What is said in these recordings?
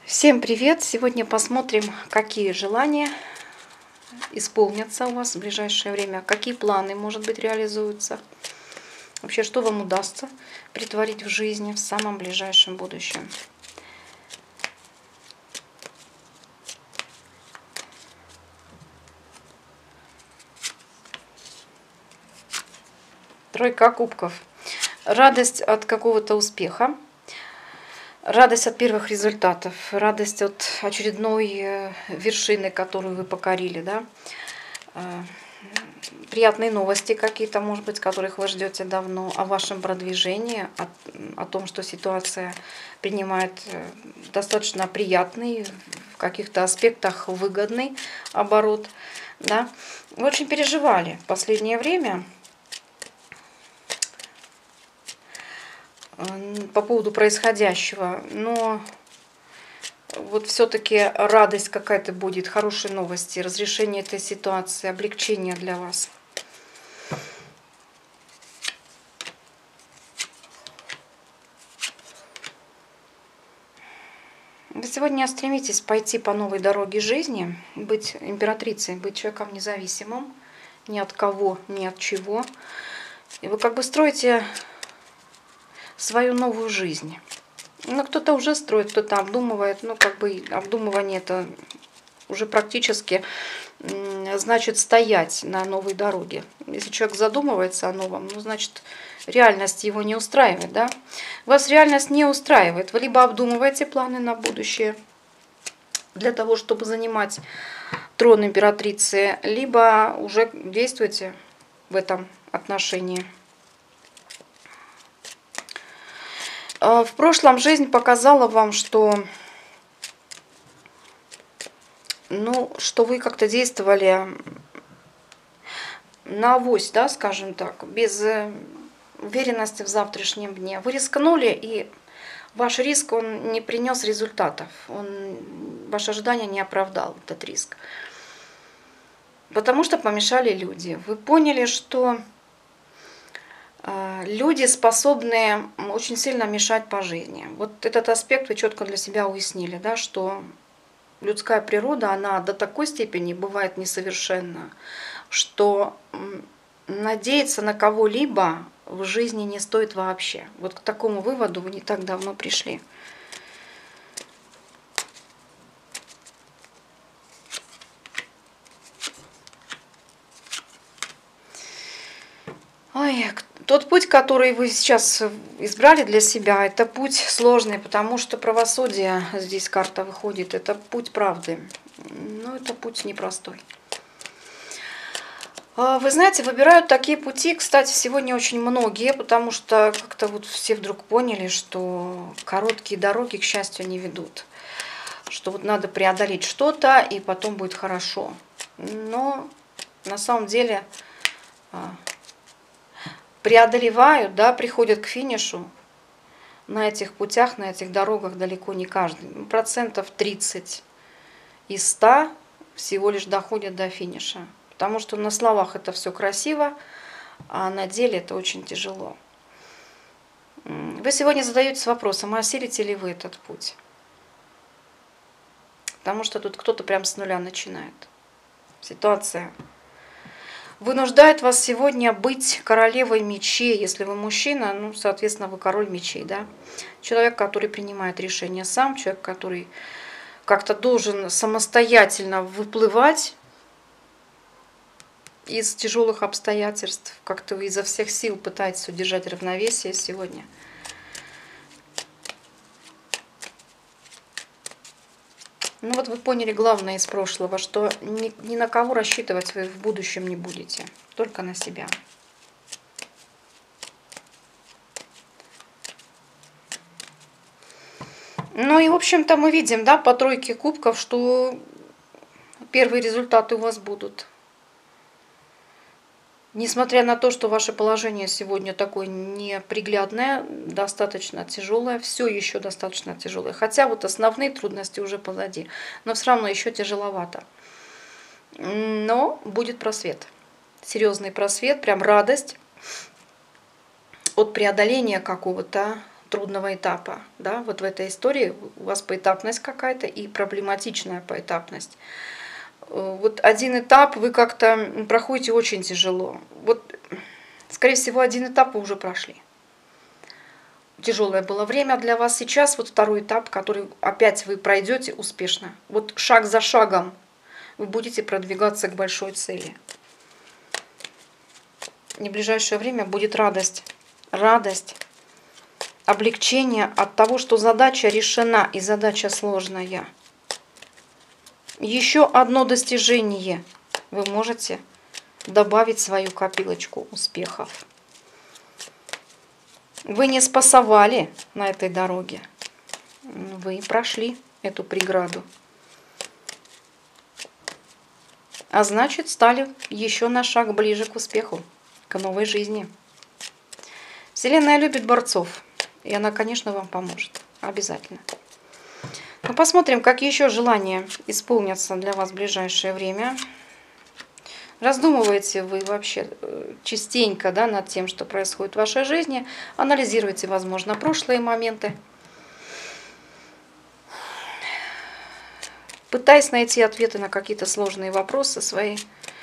Всем привет! Сегодня посмотрим, какие желания исполнятся у вас в ближайшее время, какие планы, может быть, реализуются. Вообще, что вам удастся претворить в жизни в самом ближайшем будущем. Тройка кубков. Радость от какого-то успеха. Радость от первых результатов, радость от очередной вершины, которую вы покорили, да. Приятные новости какие-то, может быть, которых вы ждете давно, о вашем продвижении, о том, что ситуация принимает достаточно приятный, в каких-то аспектах выгодный оборот, да. Вы очень переживали в последнее время по поводу происходящего, но вот все-таки радость какая-то будет, хорошие новости, разрешение этой ситуации, облегчение для вас. Вы сегодня стремитесь пойти по новой дороге жизни, быть императрицей, быть человеком независимым, ни от кого, ни от чего. И вы как бы строите свою новую жизнь. Ну, кто-то уже строит, кто-то обдумывает. Ну, как бы обдумывание это уже практически значит стоять на новой дороге. Если человек задумывается о новом, ну, значит, реальность его не устраивает, да? Вас реальность не устраивает. Вы либо обдумываете планы на будущее для того, чтобы занимать трон императрицы, либо уже действуете в этом отношении. В прошлом жизнь показала вам, что, что вы как-то действовали на авось, да, скажем так, без уверенности в завтрашнем дне. Вы рискнули, и ваш риск, он не принес результатов. Ваше ожидание не оправдал этот риск. Потому что помешали люди. Вы поняли, что люди способны очень сильно мешать по жизни. Вот этот аспект вы четко для себя уяснили, да, что людская природа, она до такой степени бывает несовершенна, что надеяться на кого-либо в жизни не стоит вообще. Вот к такому выводу вы не так давно пришли. Ой, тот путь, который вы сейчас избрали для себя, это путь сложный, потому что правосудие, здесь карта выходит, это путь правды. Но это путь непростой. Вы знаете, выбирают такие пути, кстати, сегодня очень многие, потому что как-то вот все вдруг поняли, что короткие дороги, к счастью, не ведут. Что вот надо преодолеть что-то, и потом будет хорошо. Но на самом деле преодолевают, да, приходят к финишу на этих путях, на этих дорогах далеко не каждый. 30% из 100 всего лишь доходят до финиша. Потому что на словах это все красиво, а на деле это очень тяжело. Вы сегодня задаетесь вопросом, а осилите ли вы этот путь? Потому что тут кто-то прям с нуля начинает. Ситуация вынуждает вас сегодня быть королевой мечей. Если вы мужчина, ну, соответственно, вы король мечей, да? Человек, который принимает решения сам, человек, который как-то должен самостоятельно выплывать из тяжелых обстоятельств. Как-то вы изо всех сил пытаетесь удержать равновесие сегодня. Ну вот вы поняли главное из прошлого, что ни на кого рассчитывать вы в будущем не будете, только на себя. Ну и в общем-то мы видим, да, по тройке кубков, что первые результаты у вас будут. Несмотря на то, что ваше положение сегодня такое неприглядное, достаточно тяжелое, все еще достаточно тяжелое. Хотя вот основные трудности уже позади, но все равно еще тяжеловато. Но будет просвет, серьезный просвет, прям радость от преодоления какого-то трудного этапа. Да? Вот в этой истории у вас поэтапность какая-то и проблематичная поэтапность. Вот один этап вы как-то проходите очень тяжело. Вот, скорее всего, один этап вы уже прошли. Тяжелое было время для вас. Сейчас вот второй этап, который опять вы пройдете успешно. Вот шаг за шагом вы будете продвигаться к большой цели. И в ближайшее время будет радость. Радость, облегчение от того, что задача решена и задача сложная. Еще одно достижение вы можете добавить в свою копилочку успехов. Вы не спасовали на этой дороге. Вы прошли эту преграду. А значит, стали еще на шаг ближе к успеху, к новой жизни. Вселенная любит борцов. И она, конечно, вам поможет. Обязательно. Но посмотрим, какие еще желания исполнятся для вас в ближайшее время. Раздумываете вы вообще частенько, да, над тем, что происходит в вашей жизни. Анализируйте, возможно, прошлые моменты. Пытаясь найти ответы на какие-то сложные вопросы свои.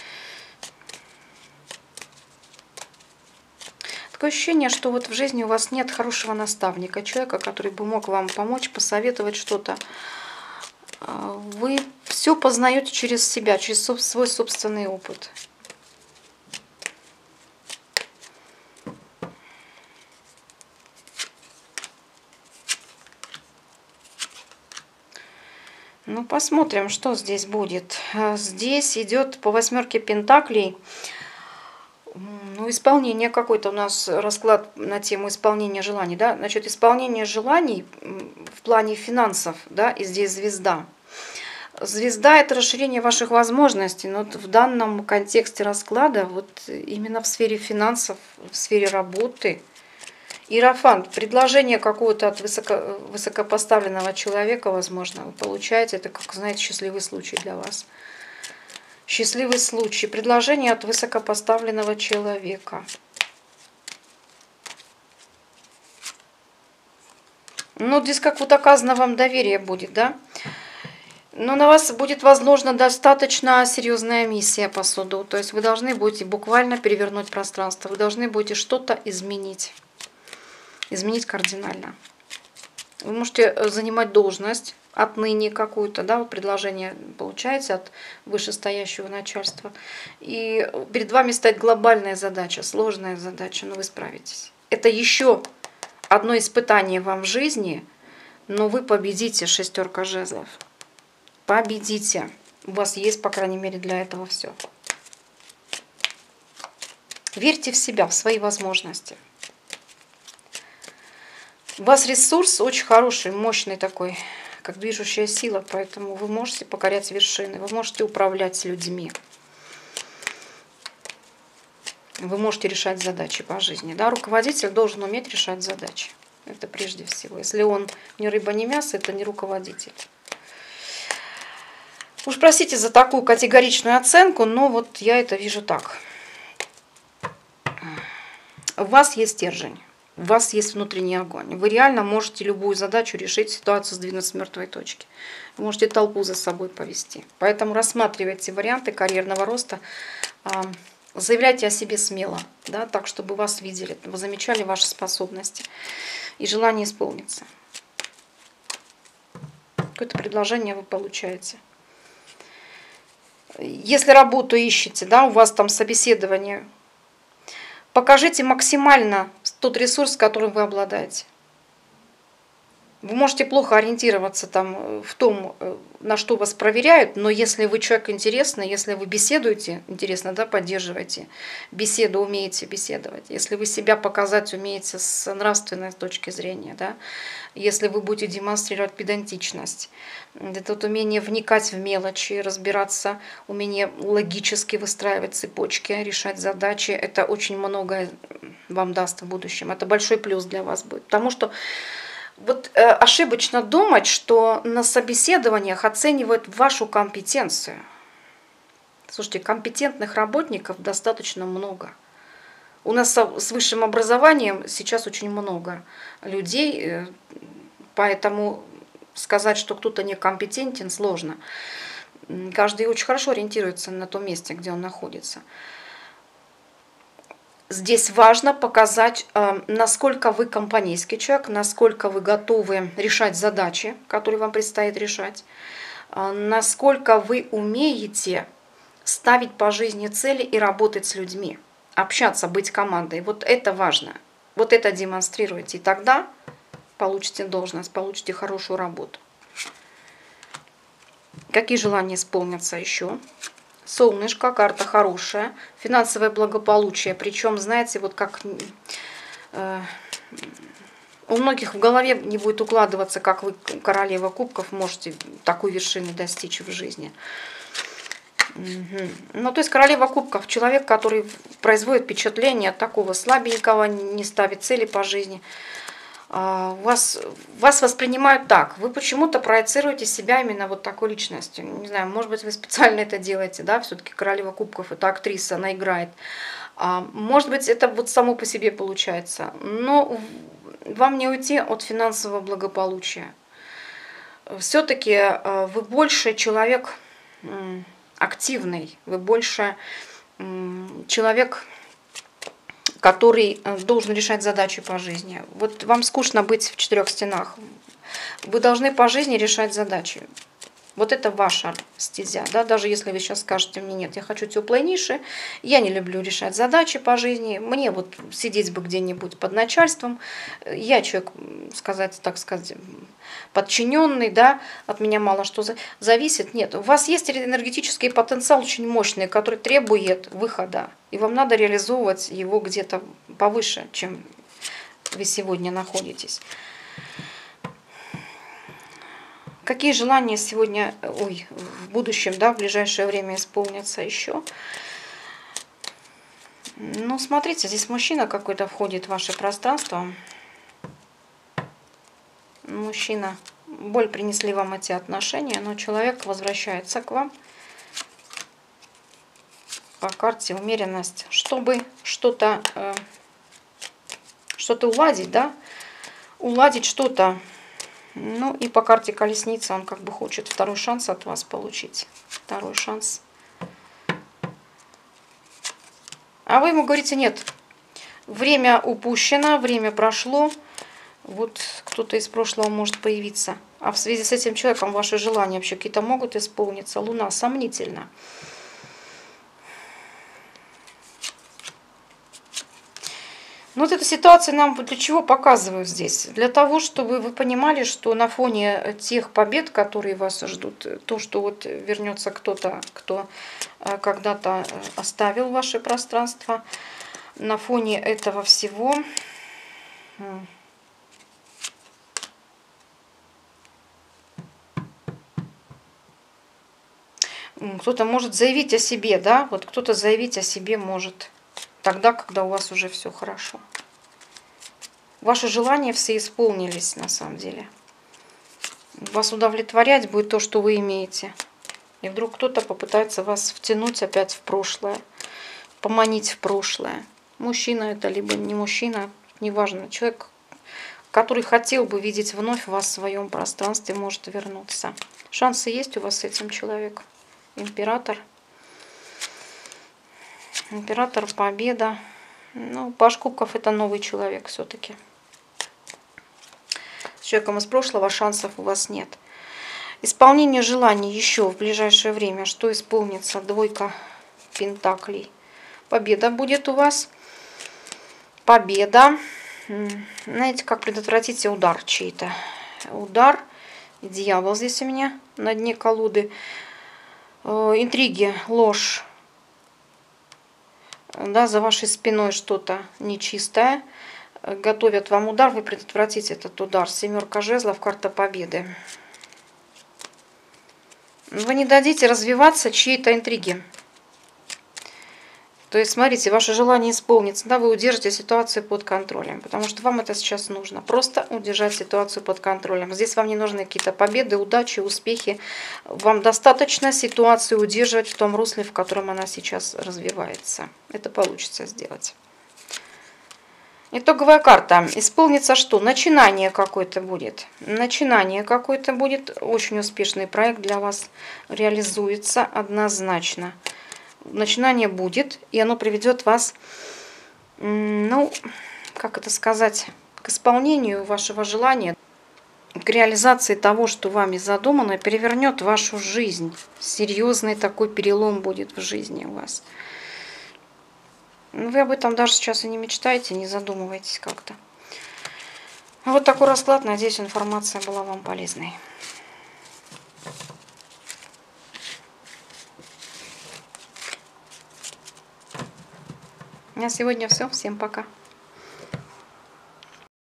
Такое ощущение, что вот в жизни у вас нет хорошего наставника, человека, который бы мог вам помочь, посоветовать что-то. Вы все познаете через себя, через свой собственный опыт. Ну, посмотрим, что здесь будет. Здесь идет по 8 пентаклей. Ну, исполнение какой-то у нас расклад на тему исполнения желаний, да, значит, исполнение желаний в плане финансов, да, и здесь звезда. Звезда – это расширение ваших возможностей, но вот в данном контексте расклада, вот именно в сфере финансов, в сфере работы. Иерофант, предложение какого-то от высокопоставленного человека, возможно, вы получаете, это, как знаете, счастливый случай для вас. Счастливый случай. Предложение от высокопоставленного человека. Ну, здесь как вот оказано вам доверие будет, да? Но на вас будет возложена достаточно серьезная миссия по суду. То есть вы должны будете буквально перевернуть пространство. Вы должны будете что-то изменить. Изменить кардинально. Вы можете занимать должность отныне какую-то, да, вот предложение получаете от вышестоящего начальства. И перед вами стоит глобальная задача, сложная задача, но вы справитесь. Это еще одно испытание вам в жизни, но вы победите, 6 жезлов. Победите. У вас есть, по крайней мере, для этого все. Верьте в себя, в свои возможности. У вас ресурс очень хороший, мощный такой, как движущая сила, поэтому вы можете покорять вершины, вы можете управлять людьми. Вы можете решать задачи по жизни. Да? Руководитель должен уметь решать задачи. Это прежде всего. Если он не рыба, не мясо, это не руководитель. Уж простите за такую категоричную оценку, но вот я это вижу так. У вас есть стержень. У вас есть внутренний огонь. Вы реально можете любую задачу решить, ситуацию сдвинуть с мертвой точки. Вы можете толпу за собой повести. Поэтому рассматривайте варианты карьерного роста. Заявляйте о себе смело, да, так, чтобы вас видели, вы замечали ваши способности. И желание исполнится. Какое-то предложение вы получаете. Если работу ищете, да, у вас там собеседование, покажите максимально тот ресурс, которым вы обладаете. Вы можете плохо ориентироваться там в том, на что вас проверяют, но если вы человек интересный, если вы беседуете, интересно, да, поддерживаете беседу, умеете беседовать, если вы себя показать умеете с нравственной точки зрения, да, если вы будете демонстрировать педантичность, это вот умение вникать в мелочи, разбираться, умение логически выстраивать цепочки, решать задачи, это очень многое вам даст в будущем. Это большой плюс для вас будет, потому что вот ошибочно думать, что на собеседованиях оценивают вашу компетенцию. Слушайте, компетентных работников достаточно много. У нас с высшим образованием сейчас очень много людей, поэтому сказать, что кто-то некомпетентен, сложно. Каждый очень хорошо ориентируется на том месте, где он находится. Здесь важно показать, насколько вы компанейский человек, насколько вы готовы решать задачи, которые вам предстоит решать, насколько вы умеете ставить по жизни цели и работать с людьми, общаться, быть командой. Вот это важно. Вот это демонстрируйте. И тогда получите должность, получите хорошую работу. Какие желания исполнятся еще? Солнышко, карта хорошая, финансовое благополучие. Причем, знаете, вот как у многих в голове не будет укладываться, как вы, королева кубков, можете такой вершины достичь в жизни. Ну, то есть королева кубков, человек, который производит впечатление такого слабенького, не ставит цели по жизни. Вас воспринимают так. Вы почему-то проецируете себя именно вот такой личностью. Не знаю, может быть, вы специально это делаете, да, все-таки королева кубков, это актриса, она играет. Может быть, это вот само по себе получается. Но вам не уйти от финансового благополучия. Все-таки вы больше человек активный, вы больше человек, который должен решать задачи по жизни. Вот вам скучно быть в четырех стенах. Вы должны по жизни решать задачи. Вот это ваша стезя. Да? Даже если вы сейчас скажете мне, нет, я хочу теплой ниши, я не люблю решать задачи по жизни, мне вот сидеть бы где-нибудь под начальством, я человек, так сказать, подчиненный, да, от меня мало что зависит. Нет, у вас есть энергетический потенциал очень мощный, который требует выхода, и вам надо реализовывать его где-то повыше, чем вы сегодня находитесь. Какие желания сегодня, в будущем, да, в ближайшее время исполнятся еще? Ну, смотрите, здесь мужчина какой-то входит в ваше пространство. Мужчина, боль принесли вам эти отношения, но человек возвращается к вам по карте умеренность, чтобы что-то уладить, да, уладить что-то. Ну и по карте колесница он как бы хочет второй шанс от вас получить. Второй шанс. А вы ему говорите, нет, время упущено, время прошло. Вот кто-то из прошлого может появиться. А в связи с этим человеком ваши желания вообще какие-то могут исполниться. Луна сомнительно. Ну, вот эта ситуация нам для чего показывают здесь? Для того, чтобы вы понимали, что на фоне тех побед, которые вас ждут, то, что вот вернется кто-то, кто когда-то оставил ваше пространство, на фоне этого всего кто-то может заявить о себе, да, вот кто-то заявить о себе может тогда, когда у вас уже все хорошо. Ваши желания все исполнились на самом деле. Вас удовлетворять будет то, что вы имеете. И вдруг кто-то попытается вас втянуть опять в прошлое, поманить в прошлое. Мужчина это, либо не мужчина, неважно. Человек, который хотел бы видеть вновь вас в своем пространстве, может вернуться. Шансы есть у вас с этим человеком. Император. Император, победа. Ну, паж кубков это новый человек все-таки. С человеком из прошлого шансов у вас нет. Исполнение желаний еще в ближайшее время. Что исполнится? Двойка пентаклей. Победа будет у вас. Победа. Знаете, как предотвратить удар чей-то? Удар. Дьявол здесь у меня на дне колоды. Интриги, ложь. Да, за вашей спиной что-то нечистое. Готовят вам удар, вы предотвратите этот удар. Семерка жезлов, карта победы. Вы не дадите развиваться чьей-то интриге. То есть, смотрите, ваше желание исполнится, да, вы удержите ситуацию под контролем, потому что вам это сейчас нужно. Просто удержать ситуацию под контролем. Здесь вам не нужны какие-то победы, удачи, успехи. Вам достаточно ситуацию удерживать в том русле, в котором она сейчас развивается. Это получится сделать. Итоговая карта. Исполнится что? Начинание какое-то будет. Начинание какое-то будет. Очень успешный проект для вас реализуется однозначно. Начинание будет, и оно приведет вас, ну, как это сказать, к исполнению вашего желания, к реализации того, что вами задумано, перевернет вашу жизнь. Серьезный такой перелом будет в жизни у вас. Вы об этом даже сейчас и не мечтаете, не задумываетесь как-то. Вот такой расклад. Надеюсь, информация была вам полезной. На сегодня все. Всем пока.